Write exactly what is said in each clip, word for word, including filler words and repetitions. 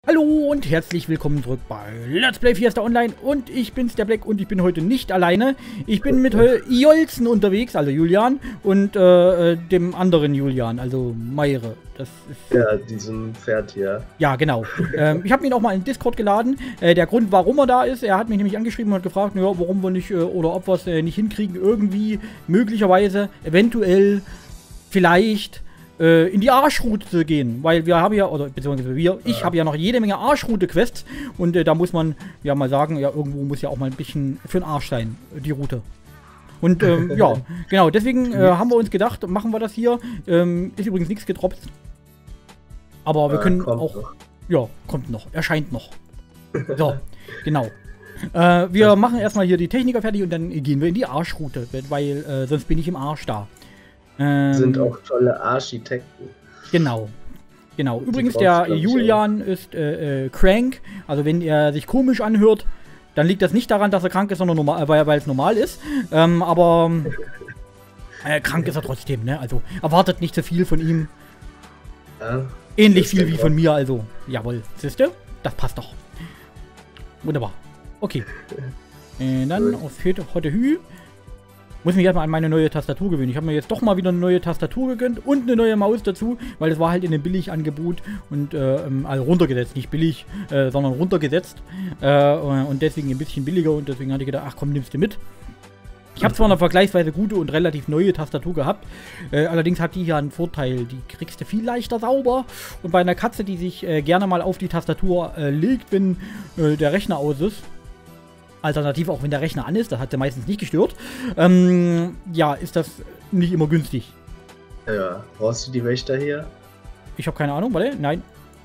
Hallo und herzlich willkommen zurück bei Let's Play Fiesta Online und ich bin's, der Black, und ich bin heute nicht alleine. Ich bin mit Jolzen unterwegs, also Julian, und äh, dem anderen Julian, also Meire. Das ist ja, diesem Pferd hier. Ja, genau. ähm, ich habe ihn auch mal in Discord geladen. Äh, der Grund, warum er da ist, er hat mich nämlich angeschrieben und hat gefragt, ja, warum wir nicht, äh, oder ob wir es äh, nicht hinkriegen, irgendwie, möglicherweise, eventuell, vielleicht in die Arschroute zu gehen, weil wir haben ja, oder beziehungsweise wir, ich ja. habe ja noch jede Menge Arschroute-Quests und äh, da muss man ja mal sagen, ja, irgendwo muss ja auch mal ein bisschen für den Arsch sein, die Route. Und ähm, ja, genau, deswegen äh, haben wir uns gedacht, machen wir das hier. Ähm, ist übrigens nichts gedroppt. Aber wir äh, können auch, noch. ja, kommt noch, erscheint noch. So, genau. Äh, wir machen erstmal hier die Techniker fertig und dann gehen wir in die Arschroute, weil äh, sonst bin ich im Arsch da. Ähm, sind auch tolle Architekten. Genau. Genau. Übrigens, der Julian ist äh, äh, crank. Also wenn er sich komisch anhört, dann liegt das nicht daran, dass er krank ist, sondern normal, weil, weil es normal ist. Ähm, aber äh, krank ist er trotzdem, ne? Also erwartet nicht so viel von ihm. Ja, ähnlich viel wie von mir, also jawohl. Siehst du? Das passt doch. Wunderbar. Okay. Äh, dann auf heute Hü. Muss mich erstmal an meine neue Tastatur gewöhnen. Ich habe mir jetzt doch mal wieder eine neue Tastatur gegönnt und eine neue Maus dazu, weil es war halt in einem Billigangebot und äh, also runtergesetzt, nicht billig, äh, sondern runtergesetzt äh, und deswegen ein bisschen billiger und deswegen hatte ich gedacht, ach komm, nimmst du mit. Ich habe zwar eine vergleichsweise gute und relativ neue Tastatur gehabt, äh, allerdings hat die hier einen Vorteil, die kriegst du viel leichter sauber und bei einer Katze, die sich äh, gerne mal auf die Tastatur äh, legt, wenn äh, der Rechner aus ist, alternativ auch wenn der Rechner an ist, das hat sie meistens nicht gestört, ähm, ja, ist das nicht immer günstig. Ja, brauchst du die Wächter hier? Ich habe keine Ahnung, warte, nein.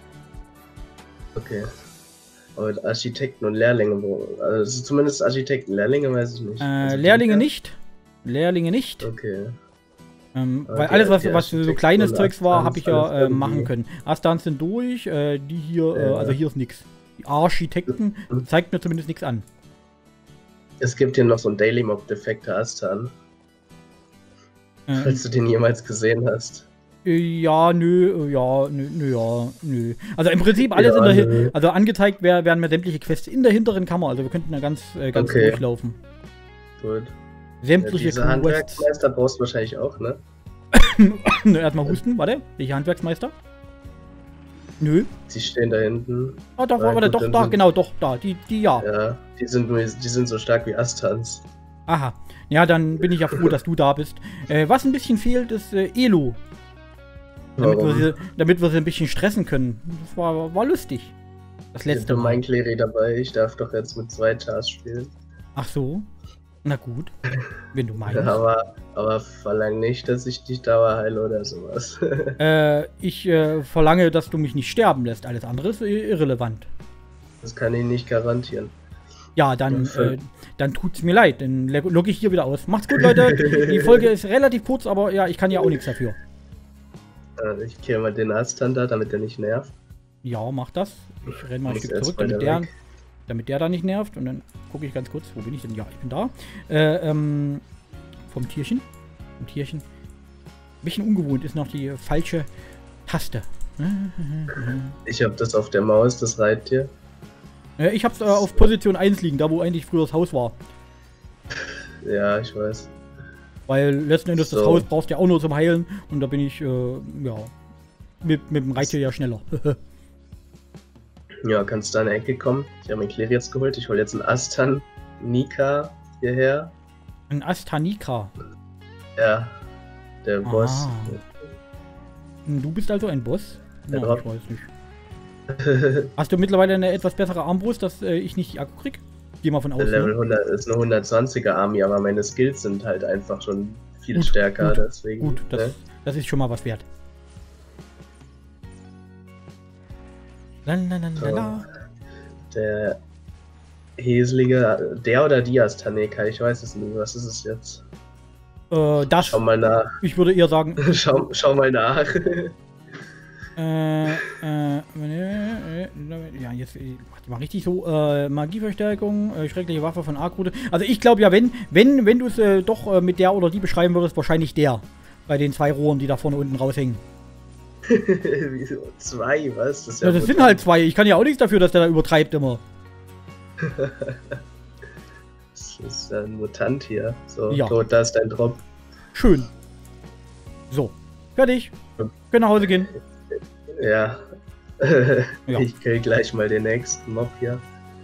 Okay. Aber Architekten und Lehrlinge, also zumindest Architekten, Lehrlinge weiß ich nicht. Äh, also Lehrlinge nicht. Lehrlinge nicht. Okay. Ähm, okay, weil alles, was, was so kleines Zeugs war, habe ich ja äh, machen können. Astans sind durch, äh, die hier, ja. äh, also hier ist nichts. Die Architekten zeigt mir zumindest nichts an. Es gibt hier noch so einen Daily Mob Defektor Astan. Ähm. Falls du den jemals gesehen hast. Ja, nö, ja, nö, nö, ja, nö. Also im Prinzip alles ja, in der nö. Also angezeigt wär, werden mir sämtliche Quests in der hinteren Kammer. Also wir könnten da ganz, äh, ganz okay. durchlaufen. Gut. Sämtliche ja, diese Handwerksmeister brauchst du wahrscheinlich auch, ne? Erstmal husten, warte. Welche Handwerksmeister? Nö. Sie stehen da hinten. Ah, doch, ja, warte, doch, da, genau, doch, da, die, die, ja. Ja, die sind, die sind so stark wie Astans. Aha. Ja, dann bin ich ja froh, dass du da bist. Äh, was ein bisschen fehlt, ist äh, Elo. Damit wir, sie, damit wir sie ein bisschen stressen können. Das war, war lustig. Das letzte Mal. Ich habe mein Kleri dabei, ich darf doch jetzt mit zwei Chars spielen. Ach so. Na gut. Wenn du meinst. aber, aber verlang nicht, dass ich dich Dauer heile oder sowas. äh, ich äh, verlange, dass du mich nicht sterben lässt. Alles andere ist irrelevant. Das kann ich nicht garantieren. Ja, dann, äh, dann tut's mir leid. Dann logge ich hier wieder aus. Macht's gut, Leute. Die Folge ist relativ kurz, aber ja, ich kann ja auch nichts dafür. Ich kill mal den Astan da, damit der nicht nervt. Ja, mach das. Ich renn mal ein Stück zurück, damit der, damit der da nicht nervt. Und dann gucke ich ganz kurz, wo bin ich denn? Ja, ich bin da. Äh, ähm, vom Tierchen. Vom Tierchen. Ein bisschen ungewohnt ist noch die falsche Taste. Ich habe das auf der Maus, das Reittier. Äh, ich hab's äh, auf Position eins liegen, da wo eigentlich früher das Haus war. Ja, ich weiß. Weil letzten Endes so. Das Haus brauchst du ja auch nur zum Heilen. Und da bin ich, äh, ja, mit, mit dem Reittier ja schneller. Ja, kannst du an eine Ecke kommen? Ich habe mir Kleri jetzt geholt. Ich hole jetzt einen Astan Nika hierher. Ein Astan Nika? Ja, der ah. Boss. Du bist also ein Boss? Ja, no, ich weiß nicht. Hast du mittlerweile eine etwas bessere Armbrust, dass äh, ich nicht die Akku krieg? Geh mal von außen. Level hundert ist eine hundertzwanziger Army, aber meine Skills sind halt einfach schon viel gut, stärker, gut, deswegen. Gut, das, ne? das ist schon mal was wert. Lalalala. So. Der häslige, der oder die Astaneka, ich weiß es nicht, was ist es jetzt? Äh, das. Schau mal nach. Ich würde eher sagen. schau, schau mal nach. Äh, äh, ja, jetzt mal richtig so, äh, Magieverstärkung, äh, schreckliche Waffe von Arkrute. Also ich glaube ja, wenn, wenn, wenn du es äh, doch äh, mit der oder die beschreiben würdest, wahrscheinlich der. Bei den zwei Rohren, die da vorne unten raushängen. Wieso? Zwei, was? Das, ist ja Ja, das sind halt zwei. Ich kann ja auch nichts dafür, dass der da übertreibt immer. Das ist ein Mutant hier. So, Ja. Claude, da ist dein Drop. Schön. So, fertig. Können nach Hause gehen. Ja. Ja. Ich kill gleich mal den nächsten Mob hier.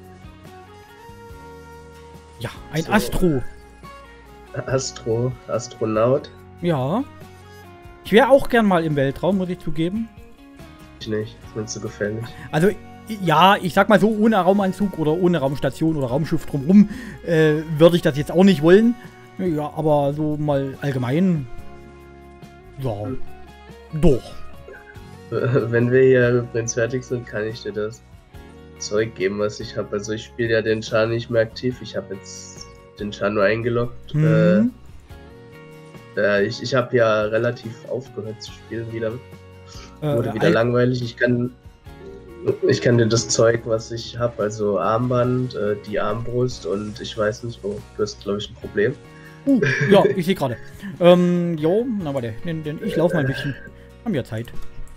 Ja, ein So. Astro. Astro, Astronaut. Ja. Ich wäre auch gern mal im Weltraum, muss ich zugeben. Ich nicht, ist mir zu gefährlich. Also, ja, ich sag mal so, ohne Raumanzug oder ohne Raumstation oder Raumschiff drumherum äh, würde ich das jetzt auch nicht wollen. Ja, aber so mal allgemein. Ja. Doch. Wenn wir hier übrigens fertig sind, kann ich dir das Zeug geben, was ich habe. Also ich spiele ja den Char nicht mehr aktiv. Ich habe jetzt den Char nur eingeloggt. Mhm. Äh, äh, ich ich habe ja relativ aufgehört zu spielen wieder. Äh, Wurde wieder Al- langweilig. Ich kann, ich kann dir das Zeug, was ich habe, also Armband, äh, die Armbrust und ich weiß nicht, oh, du hast glaube ich ein Problem. Uh, ja, ich sehe gerade. Ähm, jo, na warte, den, den, ich laufe mal ein bisschen. Haben ja Zeit.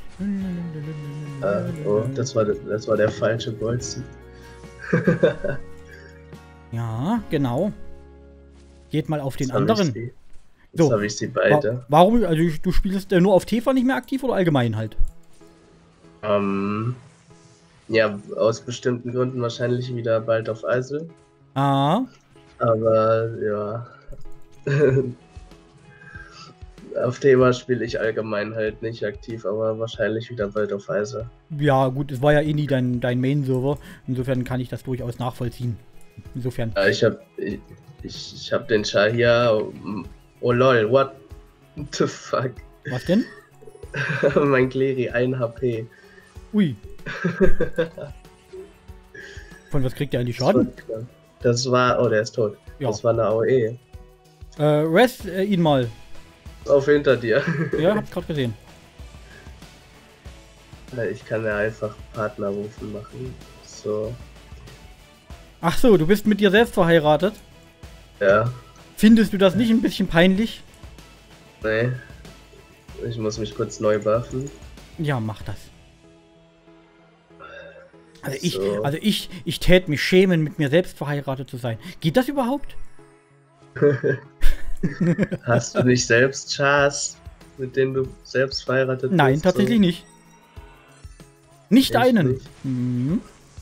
Ah, oh, das war, das war der falsche Bolzen. Ja, genau. Geht mal auf den Jetzt hab ich anderen. sie. So. Jetzt habe ich sie beide. Wa warum? Also du spielst äh, nur auf T V nicht mehr aktiv oder allgemein halt? Ähm, ja, aus bestimmten Gründen wahrscheinlich wieder bald auf Eisel. Ah, Aber ja. Auf Thema spiele ich allgemein halt nicht aktiv, aber wahrscheinlich wieder bald auf Eisel. ja gut, es war ja eh nie dein, dein Main-Server. Insofern kann ich das durchaus nachvollziehen. Insofern. Ja, ich hab. Ich, ich, ich hab den Char hier. Oh lol, what the fuck? Was denn? Mein Cleri, ein H P. Ui. Von was kriegt der eigentlich Schaden? Das war. Oh, der ist tot. Ja. Das war eine A O E. Äh, rest äh, ihn mal. Auf hinter dir. Ja, hab's gerade gesehen. Ich kann ja einfach Partnerrufen machen. So. Ach so, du bist mit dir selbst verheiratet? Ja. Findest du das nicht ein bisschen peinlich? Nee. Ich muss mich kurz neu buffen. Ja, mach das. Also ich, So. also ich, ich tät mich schämen, mit mir selbst verheiratet zu sein. Geht das überhaupt? Hast du nicht selbst Chars, mit denen du selbst verheiratet Nein, bist? tatsächlich So? nicht. Nicht Echt einen. nicht? Mhm.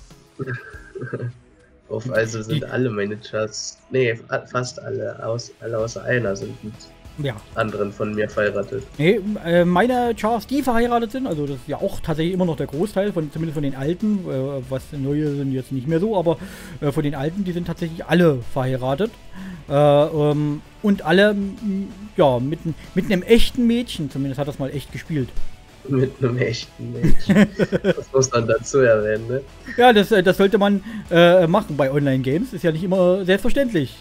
Auf also sind Die- alle meine Chars, nee, fast alle, aus, alle außer einer sind mit Ja. anderen von mir verheiratet. Nee, äh, meine Chars, die verheiratet sind, also das ist ja auch tatsächlich immer noch der Großteil, von, zumindest von den alten, äh, was neue sind jetzt nicht mehr so, aber äh, von den alten, die sind tatsächlich alle verheiratet. Äh, ähm, und alle, m, ja, mit, n- mit einem echten Mädchen, zumindest hat das mal echt gespielt. Mit einem echten Mädchen. Das muss man dazu erwähnen, ne? Ja, das, äh, das sollte man äh, machen bei Online-Games, ist ja nicht immer selbstverständlich.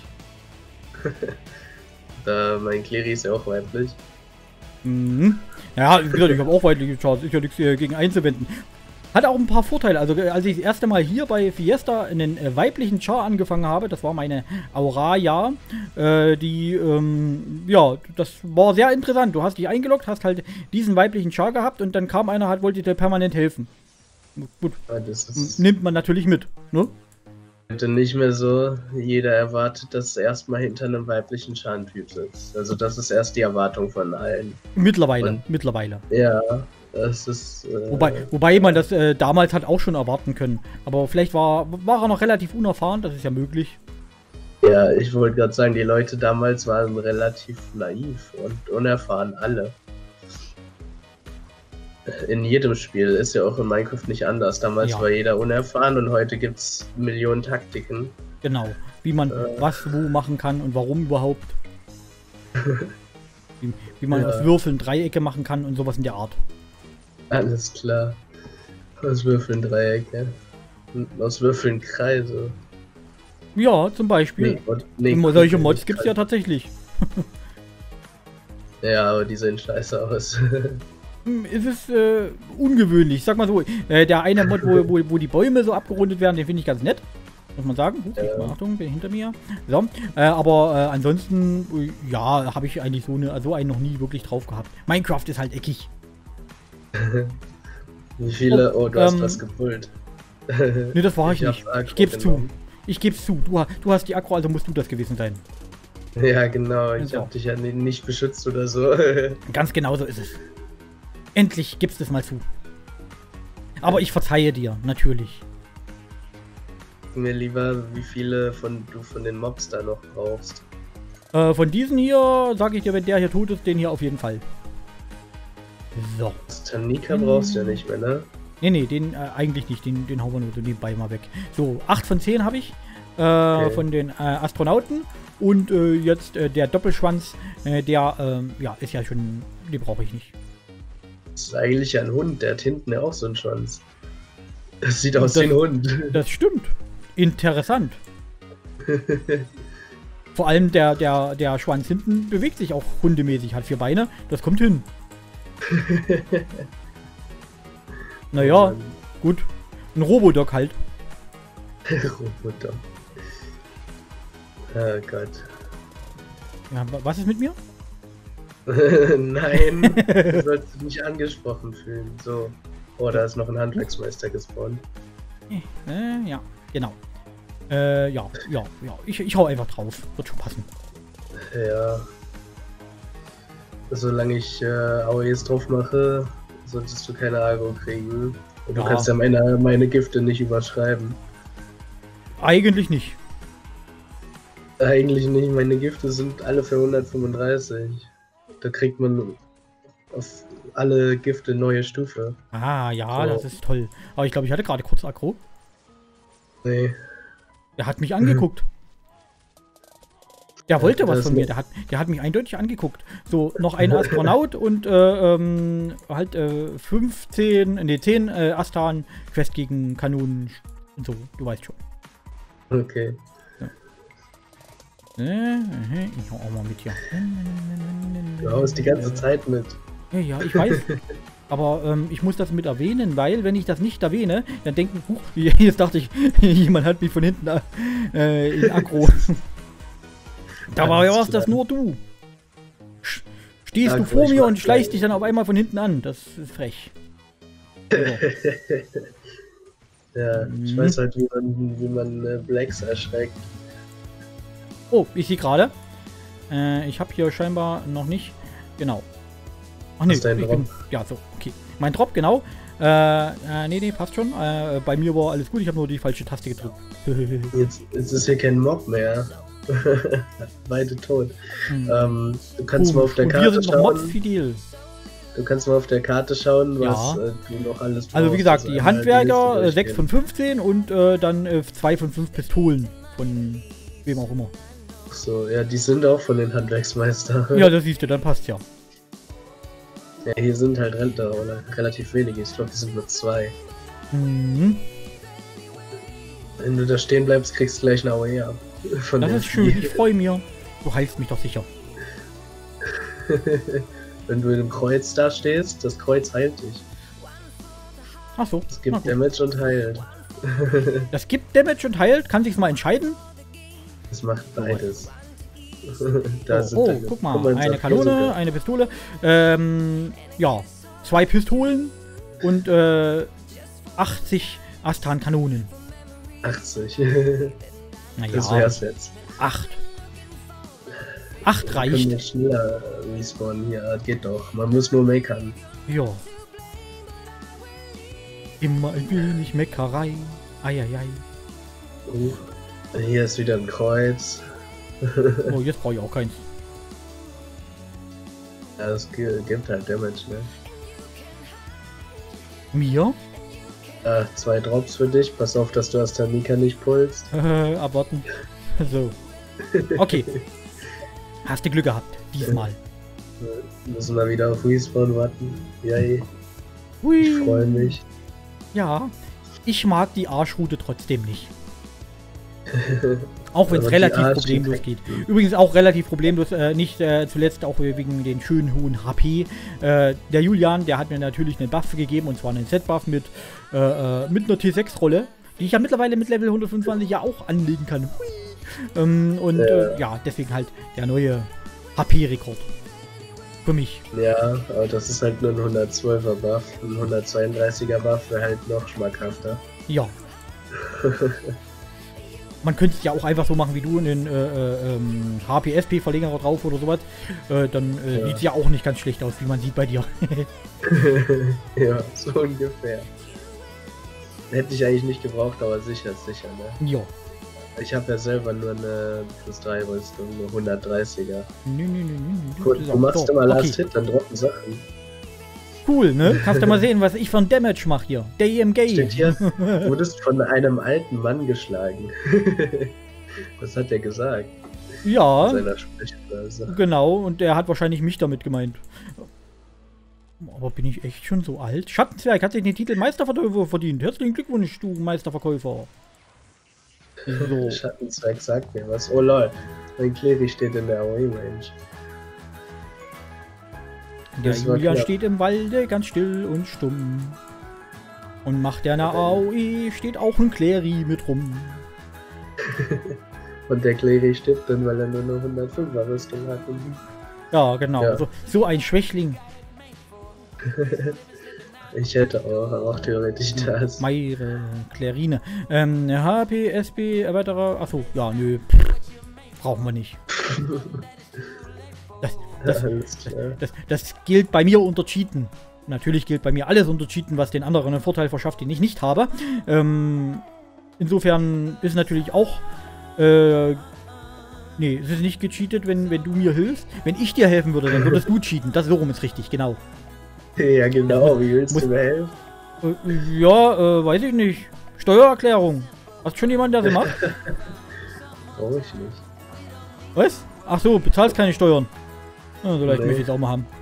Da mein Cleri ist ja auch weiblich. Mhm. Ja, wie gesagt, ich habe auch weibliche Chars, ist ja nichts äh, gegen einzuwenden. Hat auch ein paar Vorteile. Also, äh, als ich das erste Mal hier bei Fiesta einen äh, weiblichen Char angefangen habe, das war meine Auraya, äh, die, ähm, ja, das war sehr interessant. Du hast dich eingeloggt, hast halt diesen weiblichen Char gehabt und dann kam einer, hat wollte dir permanent helfen. Gut, Aber das ist nimmt man natürlich mit, ne? heute nicht mehr so. Jeder erwartet, dass erstmal hinter einem weiblichen Char-Typ sitzt. Also das ist erst die Erwartung von allen. Mittlerweile, Und- mittlerweile. Ja, das ist. Äh, Wobei, wobei man das äh, damals hat auch schon erwarten können. Aber vielleicht war, war er noch relativ unerfahren, das ist ja möglich. Ja, ich wollte gerade sagen, die Leute damals waren relativ naiv und unerfahren, alle. In jedem Spiel ist ja auch in Minecraft nicht anders. Damals Ja. war jeder unerfahren und heute gibt es Millionen Taktiken. Genau. Wie man Äh. was wo machen kann und warum überhaupt. Wie, wie man Ja. aus Würfeln Dreiecke machen kann und sowas in der Art. Alles klar. Aus Würfeln Dreiecke. Und aus Würfeln Kreise. Ja, zum Beispiel. Mod- nee, Immer solche Kreise. Mods gibt es ja tatsächlich. Ja, aber die sehen scheiße aus. Hm, Es ist äh, ungewöhnlich. Sag mal so, äh, der eine Mod, wo, wo, wo die Bäume so abgerundet werden, den finde ich ganz nett. Muss man sagen. Huch, Ja. mal, Achtung, bin hinter mir. So. Äh, aber äh, ansonsten, äh, ja, habe ich eigentlich so, eine, so einen noch nie wirklich drauf gehabt. Minecraft ist halt eckig. Wie viele? Oh, du ähm, hast was gepult. Ne, das war ich, ich nicht. Ich geb's genommen. zu. Ich geb's zu. Du, du hast die Aggro, also musst du das gewesen sein. Ja, genau. Ich so. hab dich ja nicht beschützt oder so. Ganz genau so ist es. Endlich gibst es mal zu. Aber ich verzeihe dir, natürlich. Mir lieber, wie viele von du von den Mobs da noch brauchst. Äh, von diesen hier, sag ich dir, wenn der hier tot ist, den hier auf jeden Fall. So. Tanika brauchst du ja nicht mehr, ne? Nee, nee, den äh, eigentlich nicht. Den, den hauen wir nur so nebenbei mal weg. So, acht von zehn habe ich. Äh, Okay. Von den äh, Astronauten. Und äh, jetzt äh, der Doppelschwanz, äh, der, ähm, ja, ist ja schon, den brauche ich nicht. Das ist eigentlich ja ein Hund, der hat hinten ja auch so einen Schwanz. Das sieht Und aus das- wie ein Hund. Das stimmt. Interessant. Vor allem der, der, der Schwanz hinten bewegt sich auch hundemäßig, hat vier Beine. Das kommt hin. Naja, gut. Ein Robodoc halt. Roboter. Oh Gott. Ja, wa- was ist mit mir? Nein, du sollst dich nicht angesprochen fühlen. So. Oh, da ist noch ein Handwerksmeister gespawnt. Äh, ja, genau. Äh, ja, ja, ja. Ich, ich hau einfach drauf. Wird schon passen. Ja. Solange ich äh, A O Es drauf mache, solltest du keine Agro kriegen. Und du Ja. kannst ja meine, meine Gifte nicht überschreiben. Eigentlich nicht. Eigentlich nicht, meine Gifte sind alle für hundertfünfunddreißig. Da kriegt man auf alle Gifte neue Stufe. Ah, ja, So. das ist toll. Aber ich glaube, ich hatte gerade kurz Aggro. Nee. Der hat mich angeguckt. Der wollte Ja, was das von mir. nicht. Der hat, der hat mich eindeutig angeguckt. So, noch ein Astronaut und äh, ähm, halt äh, fünfzehn, nee, zehn äh, Astan, Quest gegen Kanonen und so. Du weißt schon. Okay. Äh, äh, ich hau auch mal mit hier. Du haust die ganze Zeit mit. Ja, ja, ich weiß. Aber ähm, ich muss das mit erwähnen, weil wenn ich das nicht erwähne, dann denken, huch, jetzt dachte ich, jemand hat mich von hinten äh, in Aggro. Da war ja was, das nur du. Sch- Stehst Ja, du gut, vor ich mir mach und schleichst gleich. dich dann auf einmal von hinten an. Das ist frech. Ja, ich Mhm. weiß halt, wie man, wie man äh, Blacks erschreckt. Oh, ich sehe gerade. Äh, ich habe hier scheinbar noch nicht. Genau. Ach nee, Ist dein ich bin, ja so, okay. Mein Drop, genau. Äh, äh, nee, nee, passt schon. Äh, bei mir war alles gut, ich habe nur die falsche Taste gedrückt. Jetzt, jetzt ist hier kein Mob mehr. Beide tot. Hm. Ähm, du kannst Boom. mal auf der Und wir Karte sind noch Mods schauen. fidel. Du kannst mal auf der Karte schauen, was Ja. äh, du noch alles brauchst. Also wie gesagt, die einmal Handwerker Liste äh, sechs von durchgehen. fünfzehn und äh, dann äh, zwei von fünf Pistolen. Von wem auch immer. So, ja, die sind auch von den Handwerksmeister. Ja, das siehst du, dann passt ja. Ja, hier sind halt Rentner oder relativ wenige. Ich glaube, die sind nur zwei. Mhm. Wenn du da stehen bleibst, kriegst du gleich eine A O E ab. Von Das den ist schön, vier. ich freue mich. Du heilst mich doch sicher. Wenn du in einem Kreuz da stehst, das Kreuz heilt dich. Ach so. Es na gibt gut. Damage und heilt. Das gibt Damage und heilt. Kann sich's mal entscheiden? Es macht beides. da Oh, sind oh deine- guck mal. guck mal, Eine sagt Kanone, sogar. eine Pistole. Ähm, ja. Zwei Pistolen und äh, achtzig Astan-Kanonen. achtzig. Naja, Das wär's jetzt. acht. acht Wir können reicht. jetzt schneller äh, respawnen hier. Geht doch. Man muss nur meckern. Ja. Immer ein wenig Meckerei. Eieiei. Uh, hier ist wieder ein Kreuz. Oh, jetzt brauche ich auch keins. Ja, es gi- gibt halt Damage, ne? Mir? Ah, zwei Drops für dich. Pass auf, dass du Astanika nicht pulst. Äh, abwarten. So. Okay. Hast du Glück gehabt. Diesmal. Wir müssen mal wieder auf Respawn warten. Yay. Hui. Ich freue mich. Ja. Ich mag die Arschroute trotzdem nicht. Auch wenn es Aber die relativ Arsch- problemlos geht. Übrigens auch relativ problemlos, äh, nicht äh, zuletzt auch wegen den schönen hohen H P. Äh, der Julian, der hat mir natürlich einen Buff gegeben, und zwar einen Set-Buff mit, äh, äh, mit einer T sechs Rolle, die ich ja mittlerweile mit Level hundertfünfundzwanzig ja auch anlegen kann. Hui. Ähm, und Ja. äh, ja, deswegen halt der neue H P-Rekord. Für mich. Ja, aber das ist halt nur ein hundertzwölfer Buff. Ein hundertzweiunddreißiger Buff wäre halt noch schmackhafter. Ja. Man könnte es ja auch einfach so machen wie du in den äh, äh, H P S P-Verlängerer drauf oder sowas. Äh, dann äh, ja. sieht es ja auch nicht ganz schlecht aus, wie man sieht bei dir. Ja, so ungefähr. Hätte ich eigentlich nicht gebraucht, aber sicher, sicher, ne? Ja. Ich habe ja selber nur eine plus drei Rüstung, nur hundertdreißiger. Nö, nö, nö, nö. Gut, du machst immer Last okay. Hit, dann droppen Sachen. Cool, ne? Kannst du mal sehen, was ich von Damage mache hier. D M G. Steht hier, du wurdest von einem alten Mann geschlagen. Was hat der gesagt? Ja. In seiner Sprechweise. Genau, und der hat wahrscheinlich mich damit gemeint. Aber bin ich echt schon so alt? Schattenzwerg hat sich den Titel Meisterverkäufer verdient. Herzlichen Glückwunsch, du Meisterverkäufer. So. Schattenzwerg sagt mir was. Oh lol, mein Cleary steht in der A O E-Range. Der Julian steht im Walde ganz still und stumm. Und macht der eine A O E, steht auch ein Cleary mit rum. Und der Cleary stirbt dann, weil er nur eine hundertfünfer Rüstung hat. Ja, genau. Ja. So, so ein Schwächling. Ich hätte auch, aber auch theoretisch das. Meire, Clarine. Ähm, H P, S P, Erweiterer. Achso, ja, nö. Brauchen wir nicht. Das, das, das, das, das gilt bei mir unter Cheaten. Natürlich gilt bei mir alles unter Cheaten, was den anderen einen Vorteil verschafft, den ich nicht habe. Ähm, insofern ist natürlich auch. Äh, nee, es ist nicht gecheatet, wenn, wenn du mir hilfst. Wenn ich dir helfen würde, dann würdest du cheaten. Das so rum ist richtig, genau. Ja, genau. Wie willst du mir helfen? Äh, ja, äh, weiß ich nicht. Steuererklärung. Hast du schon jemanden, der sie macht? Brauche ich nicht. Was? Ach so, bezahlst keine Steuern. Ja, vielleicht nee. möchte ich es auch mal haben.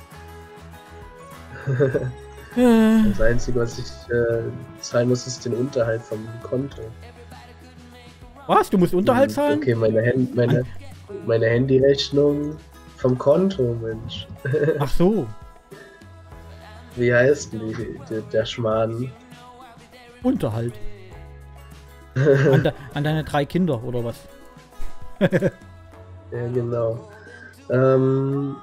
Das Einzige, was ich äh, zahlen muss, ist den Unterhalt vom Konto. Was? Du musst Unterhalt zahlen? Okay, meine, Hand meine, meine Handyrechnung vom Konto, Mensch. Ach so. Wie heißt denn die, die, der Schmarrn? Unterhalt. An, de, an deine drei Kinder, oder was? Ja, genau. Ähm,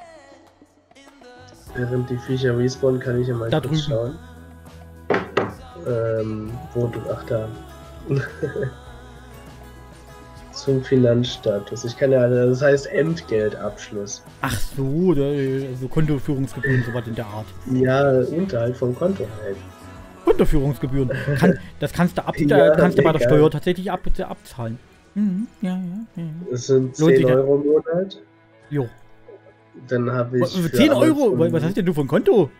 während die Viecher respawnen, kann ich ja mal da kurz drüben schauen. Ähm, wo du... Ach, da. Zum Finanzstatus. Ich kann ja... Das heißt Entgeltabschluss. Ach so, da, so Kontoführungsgebühren, sowas in der Art. Ja, Unterhalt vom Konto halt. Kontoführungsgebühren. Kann, das kannst du, ab, ja, kannst du bei der Steuer tatsächlich ab, abzahlen. Mhm, ja, ja, ja. Das sind zehn Euro im Monat. Jo. Dann habe ich. zehn Euro? Was hast denn du für ein Konto?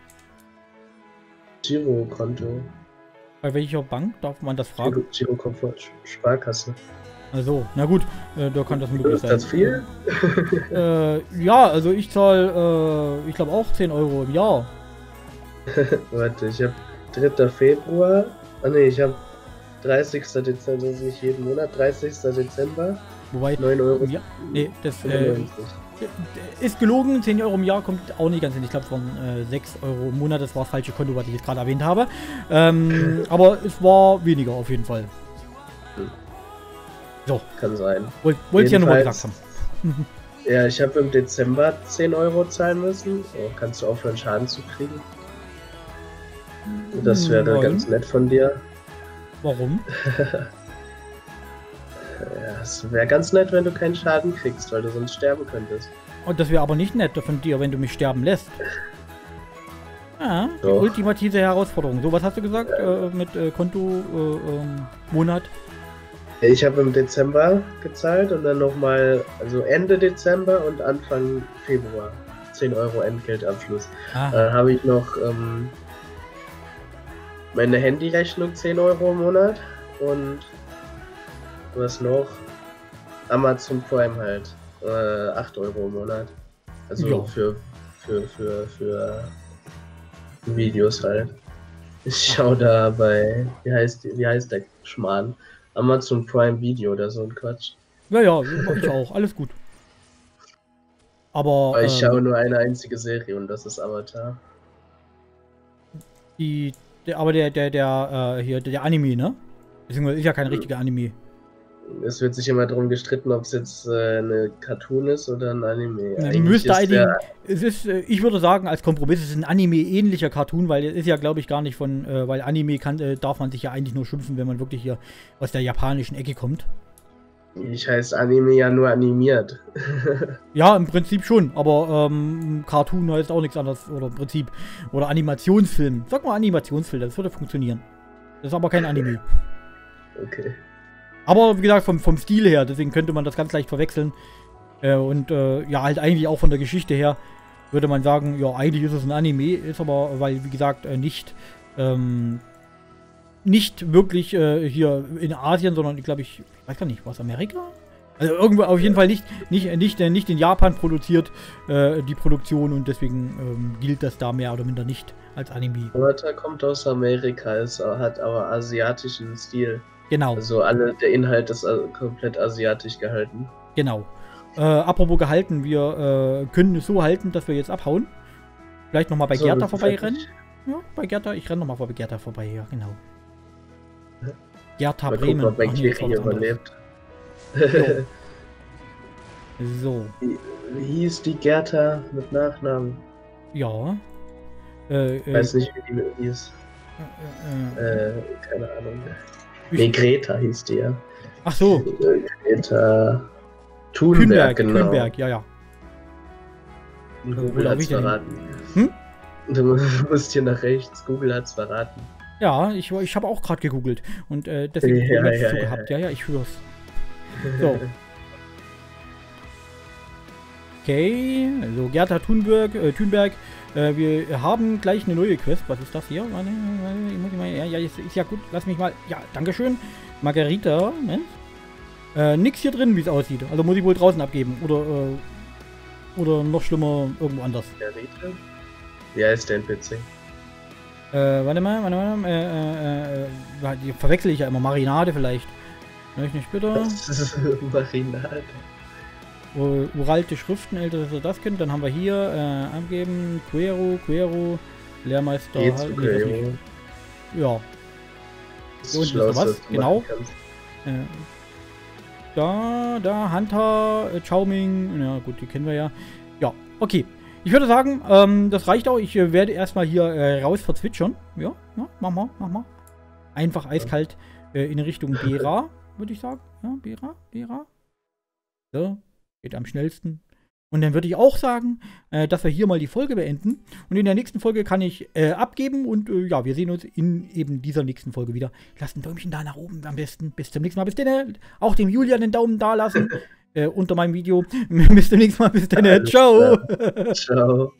Girokonto. Bei welcher Bank darf man das fragen? Girokonto, Sparkasse. Also, na gut, äh, da kann das möglich sein. Ist das viel? äh, ja, also ich zahle, äh, ich glaube auch zehn Euro im Jahr. Warte, ich habe dritter Februar. Ah ne, ich habe dreißigster Dezember, das ist nicht jeden Monat, dreißigster Dezember. Wobei, neun Euro. Ja, nee, das äh, ist gelogen, zehn Euro im Jahr kommt auch nicht ganz hin. Ich glaube von äh, sechs Euro im Monat, das war das falsche Konto, was ich jetzt gerade erwähnt habe. Ähm, aber es war weniger auf jeden Fall. Hm. So. Kann sein. Wollt, wollt ihr ja nur mal gesagt haben. Ja, ich habe im Dezember zehn Euro zahlen müssen. Oh, kannst du aufhören, Schaden zu kriegen? Das wäre Nein. ganz nett von dir. Warum? Ja, es wäre ganz nett, wenn du keinen Schaden kriegst, weil du sonst sterben könntest. Und das wäre aber nicht nett von dir, wenn du mich sterben lässt. Ja, die Doch. ultimative Herausforderung. So, was hast du gesagt ja. äh, mit äh, Konto, äh, ähm, Monat? Ich habe im Dezember gezahlt und dann nochmal, also Ende Dezember und Anfang Februar. zehn Euro Entgeltabschluss. Ah. Dann habe ich noch ähm, meine Handyrechnung zehn Euro im Monat und was noch? Amazon Prime halt. Äh, acht Euro im Monat. Also ja. für, für, für, für Videos halt. Ich schau da bei, wie heißt, wie heißt der Schmarrn? Amazon Prime Video oder so ein Quatsch. Ja, ja, ich auch. Alles gut. Aber, Aber ich ähm, schaue nur eine einzige Serie und das ist Avatar. Die, der, aber der, der, der, äh, hier, der Anime, ne? Beziehungsweise ist ja kein richtiger Anime. es wird sich immer darum gestritten, ob es jetzt äh, eine Cartoon ist oder ein Anime. Ja, müsste eigentlich, es ist, äh, ich würde sagen, als Kompromiss ist es ein Anime-ähnlicher Cartoon, weil es ist ja, glaube ich, gar nicht von, äh, weil Anime kann, äh, darf man sich ja eigentlich nur schimpfen, wenn man wirklich hier aus der japanischen Ecke kommt. Ich heiße Anime ja nur animiert. Ja, im Prinzip schon, aber ähm, Cartoon heißt auch nichts anderes, oder im Prinzip, oder Animationsfilm. Sag mal Animationsfilm, das würde funktionieren. Das ist aber kein Anime. Okay. Aber wie gesagt, vom, vom Stil her, deswegen könnte man das ganz leicht verwechseln. Äh, und äh, ja, halt eigentlich auch von der Geschichte her würde man sagen, ja, eigentlich ist es ein Anime, ist aber, weil, wie gesagt, äh, nicht, ähm, nicht wirklich äh, hier in Asien, sondern ich glaube, ich, ich weiß gar nicht, was, Amerika? Also irgendwo auf jeden Fall nicht, nicht, nicht, nicht in Japan produziert, äh, die Produktion, und deswegen ähm, gilt das da mehr oder minder nicht als Anime. Avatar kommt aus Amerika, es hat aber asiatischen Stil. Genau. Also alle, der Inhalt ist komplett asiatisch gehalten. Genau. Äh, apropos gehalten, wir äh, können es so halten, dass wir jetzt abhauen. Vielleicht nochmal bei so, Gerda vorbeirennen. Ja, bei Gerda, ich renne nochmal bei Gerda vorbei, ja, genau. Gerda Bremen. Guck mal, Ach, nee, hier überlebt. So. Wie, wie hieß die Gerda mit Nachnamen? Ja. Äh, ich weiß nicht, wie die hieß. Äh, äh, äh, keine Ahnung. Nee, Greta hieß die, ja. Ach so. Greta Thunberg, genau. Thunberg, ja, ja. Google hat's verraten. Hm? Du musst hier nach rechts, Google hat's verraten. Ja, ich, ich habe auch gerade gegoogelt. Und äh, deswegen ja, ja, ja, so ja, gehabt. Ja, ja, ich hör's. So. Okay, also Gerda Thunberg, äh, Thunberg. Äh, wir haben gleich eine neue Quest. Was ist das hier? Warte, warte, ich muss mal, ja, ja, ist, ist ja gut. Lass mich mal. Ja, dankeschön. Margarita, Mensch. Äh, nix hier drin, wie es aussieht. Also muss ich wohl draußen abgeben. Oder, äh, oder noch schlimmer, irgendwo anders. Margarita? Wie heißt der N P C? Äh, warte mal, warte mal. Äh, äh, äh, die verwechsel ich ja immer. Marinade vielleicht. Möchte ich nicht bitte. Das ist Marinade. Uralte Schriften, älter, dass ihr das kennt. Dann haben wir hier äh, angeben, Quero, Quero, Lehrmeister. Halt, nee, ja. Das ist schlau, was? Genau. Äh, da, da, Hunter, äh, Chaoming. Ja gut, die kennen wir ja. Ja, okay. Ich würde sagen, ähm, das reicht auch. Ich äh, werde erstmal hier äh, raus verzwitschern. Ja, ja, mach mal, mach mal. Einfach eiskalt äh, in Richtung Bera, würde ich sagen. Ja, Bera, Bera. So. Geht am schnellsten. Und dann würde ich auch sagen, äh, dass wir hier mal die Folge beenden. Und in der nächsten Folge kann ich äh, abgeben. Und äh, ja, wir sehen uns in eben dieser nächsten Folge wieder. Lasst ein Däumchen da nach oben am besten. Bis zum nächsten Mal. Bis dann. Auch dem Julian den Daumen da lassen. äh, unter meinem Video. Bis zum nächsten Mal. Bis dann. Ciao. Ciao.